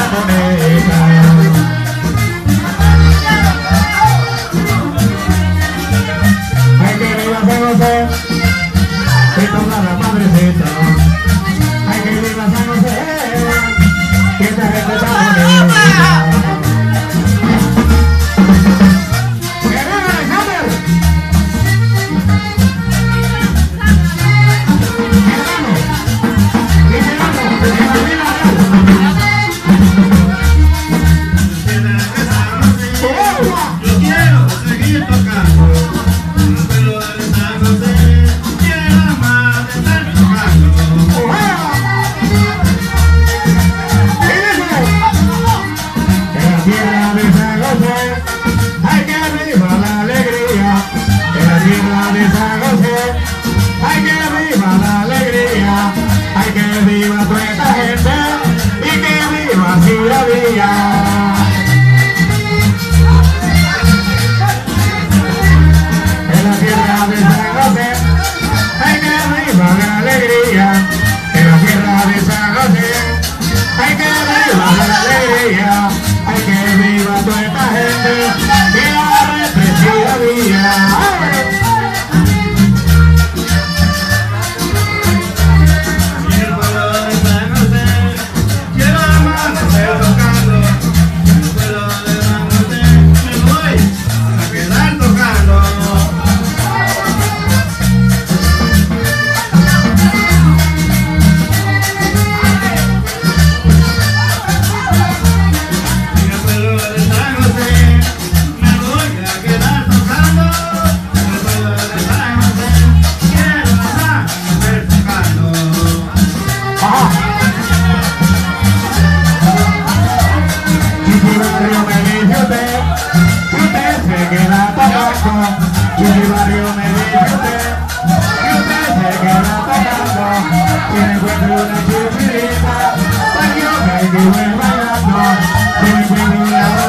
bonita. Ay, que viva San José y toda la madrecita. Ay, que viva San José, que esta gente está bonita. Una chupirita, para que yo me vuelva loco, que me vuelva loco.